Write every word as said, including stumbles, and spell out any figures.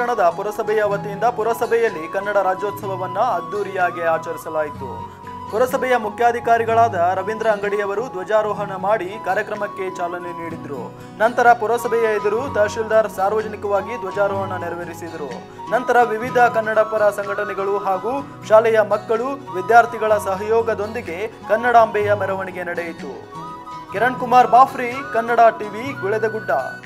ಪಟ್ಟಣದ ಪುರಸಭೆಯ ವತಿಯಿಂದ ಪುರಸಭೆಯಲ್ಲಿ ಕನ್ನಡ ರಾಜ್ಯೋತ್ಸವವನ್ನು ಅದ್ದೂರಿಯಾಗಿ ಆಚರಿಸಲಾಯಿತು. ಪುರಸಭೆಯ ಮುಖ್ಯಾಧಿಕಾರಿಗಳಾದ ರವೀಂದ್ರ ಅಂಗಡಿಯವರು ಧ್ವಜಾರೋಹಣ ಮಾಡಿ ಕಾರ್ಯಕ್ರಮಕ್ಕೆ ಚಾಲನೆ ನೀಡಿದರು. ನಂತರ ಪುರಸಭೆಯ ಎದುರು ತಹಶೀಲ್ದಾರ್ ಸಾರ್ವಜನಿಕವಾಗಿ ಧ್ವಜಾರೋಹಣ ನೆರವೇರಿಸಿದರು. ನಂತರ ವಿವಿಧ ಕನ್ನಡ ಪರ ಸಂಘಟನೆಗಳು ಹಾಗೂ ಶಾಲೆಯ ಮಕ್ಕಳು ವಿದ್ಯಾರ್ಥಿಗಳ ಸಹಯೋಗದೊಂದಿಗೆ ಕನ್ನಡಾಂಬೆಯ ಮೆರವಣಿಗೆ ನಡೆಯಿತು. ಕಿರಣ್ ಕುಮಾರ್ ಬಾಫ್ರಿ, ಕನ್ನಡ ಟಿವಿ, ಗುಳೆದಗುಡ್ಡ.